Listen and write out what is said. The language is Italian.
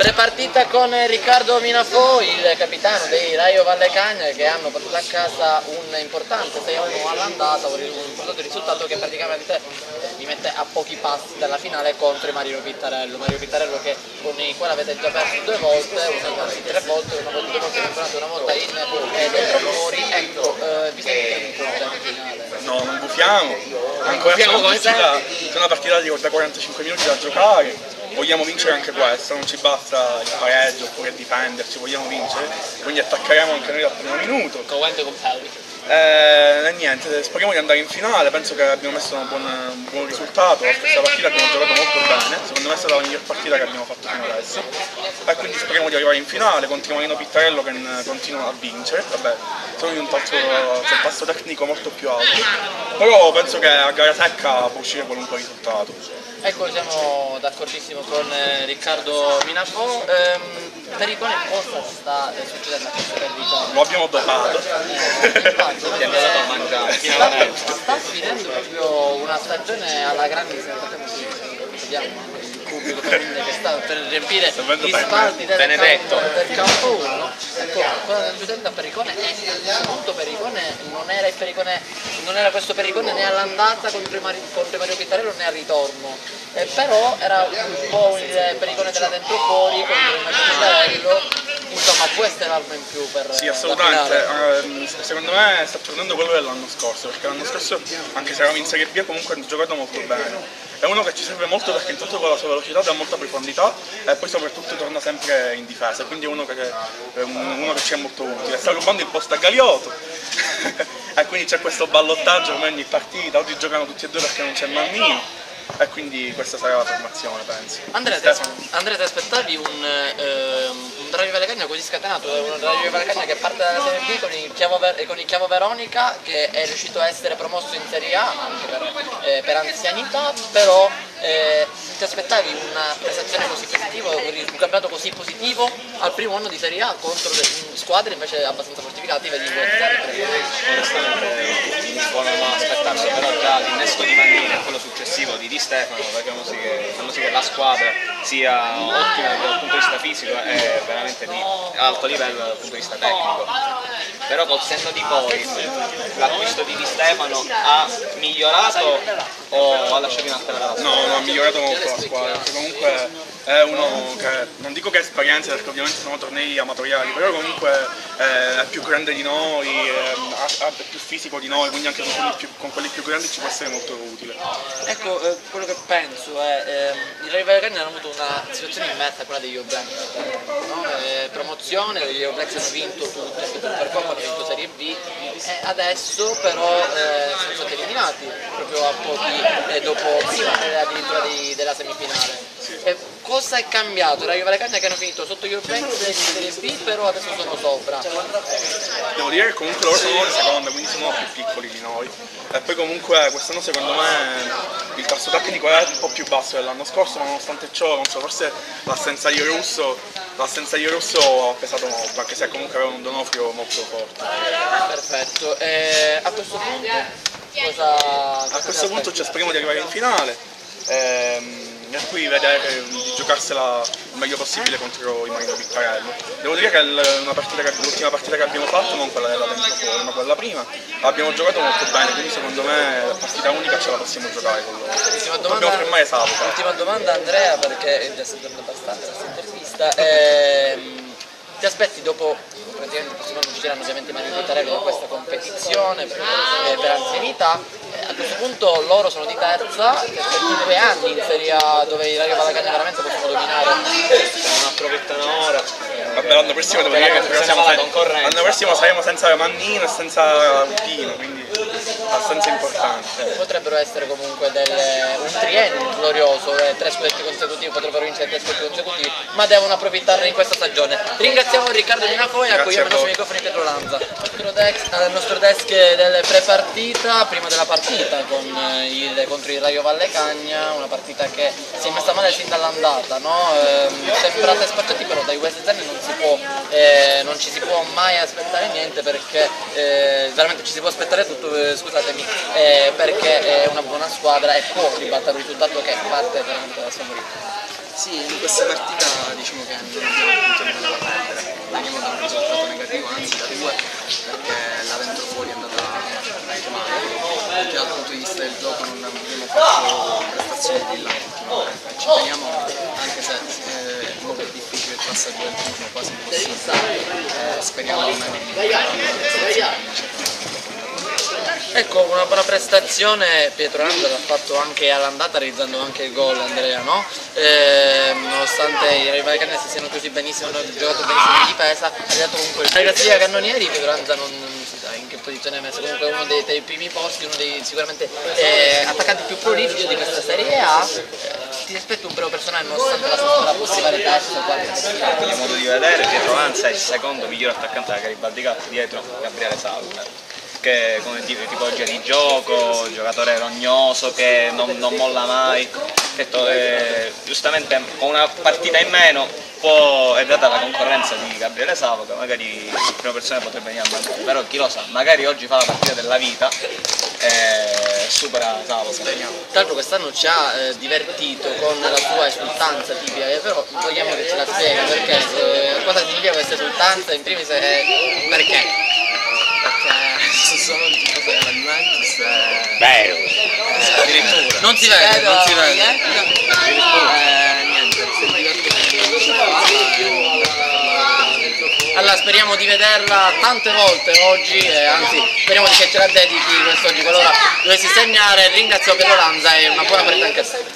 Prepartita con Riccardo Minafò, il capitano dei Raio Vallecagna, che hanno portato a casa un importante 6-1 all'andata, un importante risultato che praticamente li mette a pochi passi dalla finale contro Mario Pittarello. Mario Pittarello con il quale avete già perso 2 volte, anzi 3 volte, una volta in campionato, una volta in dentro fuori. Ecco, vi sentite un po' in finale? No, non gufiamo, ancora c'è una partita da 45 minuti da giocare. Vogliamo vincere anche questo, non ci basta il pareggio oppure difenderci, vogliamo vincere, quindi attaccheremo anche noi dal primo minuto. Niente, speriamo di andare in finale, penso che abbiamo messo un buon risultato, la stessa partita abbiamo giocato molto bene, secondo me è stata la miglior partita che abbiamo fatto fino adesso e quindi speriamo di arrivare in finale contro Marino Pittarello che continua a vincere, vabbè, sono in un passo tecnico molto più alto, però penso che a gara secca può uscire qualunque risultato. Ecco, siamo d'accordissimo con Riccardo Minafò. Pericone, cosa sta succedendo a questo Pericone? Lo abbiamo dopato. Sta finendo proprio una stagione alla grande, vediamo il pubblico che sta per riempire gli spalti del campo 1. Ecco, cosa sta succedendo a Pericone è appunto Pericone non era questo Pericone né all'andata contro Mario Pittarello né al ritorno, però era un po' il Pericone della dentro fuori contro Mario Pittarello, insomma può essere l'arma in più per sì, assolutamente. Secondo me sta tornando quello dell'anno scorso, perché l'anno scorso anche se eravamo in Serie B comunque hanno giocato molto bene. È uno che ci serve molto perché intanto con la sua velocità dà molta profondità e poi soprattutto torna sempre in difesa, quindi è uno che ci è molto utile. Sta rubando il posto a Galiotto e quindi c'è questo ballottaggio come ogni partita, oggi giocano tutti e due perché non c'è Mannino e quindi questa sarà la formazione, penso. Andrea, ti aspettavi un Raio Vallecagna così scatenato, un Raio Vallecagna che parte dalla Serie B con il Chiavo Veronica, che è riuscito a essere promosso in Serie A anche per anzianità, però ti aspettavi una prestazione così positiva, un campionato così positivo al primo anno di Serie A contro squadre invece abbastanza fortificate, vedi onestamente si può non aspettarsi, però già l'innesto di Mannini e quello successivo di Di Stefano fanno sì che la squadra sia ottima dal punto di vista fisico e veramente di alto livello dal punto di vista tecnico. Però col senno di poi l'acquisto di Di Stefano ha migliorato o ha lasciato in alta la squadra? No, ha migliorato molto la squadra, perché comunque è uno che, non dico che ha esperienza perché ovviamente sono tornei amatoriali, però comunque è più grande di noi, è più fisico di noi, quindi anche con quelli più grandi ci può essere molto utile. Ecco, quello che penso è i Raio Vallecagna hanno avuto una situazione inversa a quella degli All Blacks, no? Promozione, gli All Blacks hanno vinto tutto, hanno vinto il Supercoppa, hanno vinto Serie B e adesso però sono stati eliminati proprio a pochi dopo prima addirittura della semifinale. Cosa è cambiato? I Raio Vallecagna che hanno finito sotto gli All Blacks in Serie B, però adesso sono sopra. Devo dire che comunque loro sono in seconda, quindi sono più piccoli di noi. E poi comunque quest'anno secondo me il tasso tecnico è un po' più basso dell'anno scorso, ma nonostante ciò, non so, forse l'assenza di Russo ha pesato molto, anche se comunque aveva un Donofrio molto forte. Perfetto. A questo punto A questo punto speriamo di arrivare in finale. E qui vedere di giocarsela il meglio possibile contro i Marino Pittarello. Devo dire che l'ultima partita che abbiamo fatto, non quella della dentro fuori, ma quella prima, l'abbiamo giocato molto bene, quindi secondo me la partita unica ce la possiamo giocare con loro. Dobbiamo fermare Sabato. Ultima domanda Andrea, perché è già sentendo abbastanza questa intervista. Ti aspetti dopo, praticamente il prossimo anno usciranno ovviamente Mario Pittarello da questa competizione per anzianità, a questo punto loro sono di terza, ti aspetti 2 anni in Serie A dove i Raio Vallecagna veramente possono dominare? Non approfittano ora. Vabbè, l'anno prossimo devo dire che saremo senza Mannino e senza Uttino, quindi abbastanza importante. Potrebbero essere comunque un triennio glorioso, 3 scudetti consecutivi, potrebbero vincere 3 scudetti consecutivi, ma devono approfittarne in questa stagione. Ringraziamo Riccardo Minafò e accogliamo i nostri microfoni Pietro Lanza. Al nostro desk del pre-partita, prima della partita contro il Raio Vallecagna, una partita che si è messa male sin dall'andata, no? Sembrate spacciati, però dai West Zen non ci si può mai aspettare niente, perché veramente ci si può aspettare tutto, scusatemi, perché è una buona squadra e può ribattere un risultato che parte veramente da morire. Sì, in questa partita diciamo che non abbiamo avuto nulla da perdere, veniamo da un risultato negativo, anzi da due, perché la dentro fuori è andata molto male, anche dal punto di vista del gioco non abbiamo fatto prestazioni brillanti ultimamente, ci teniamo anche se è molto difficile il passaggio del turno, quasi impossibile, speriamo almeno di Ecco, una buona prestazione Pietro Lanza l'ha fatto anche all'andata realizzando anche il gol, Andrea, no? Nonostante i rivali cannesi siano chiusi benissimo, hanno giocato benissimo in difesa, ha dato comunque il ragazzi da cannonieri. Pietro Lanza non si sa in che posizione è messo, comunque uno dei primi posti, uno dei sicuramente attaccanti più prolifici di questa Serie A. Ti aspetto un breve personale nonostante la squadra possa arrivare terzo, quarto. A mio modo di vedere Pietro Lanza è il secondo miglior attaccante della Garibaldi Cup dietro Gabriele Salve, che come tipologia di gioco, giocatore rognoso che non molla mai, giustamente con una partita in meno è data la concorrenza di Gabriele Savo, che magari in prima persona potrebbe venire a mancare, però chi lo sa, magari oggi fa la partita della vita e supera Savo. Tra l'altro quest'anno ci ha divertito con la sua esultanza tipica, però vogliamo che ce la spiega perché cosa significa questa esultanza, in primis perché? Perché sono un tifoso della Juventus Vero! addirittura Non si vede, non si vede. Niente, si diverte. Allora speriamo di vederla tante volte oggi, anzi speriamo che ce la dedichi quest'oggi qualora dovessi segnare. Ringrazio Pietro Lanza e una buona partita anche a te.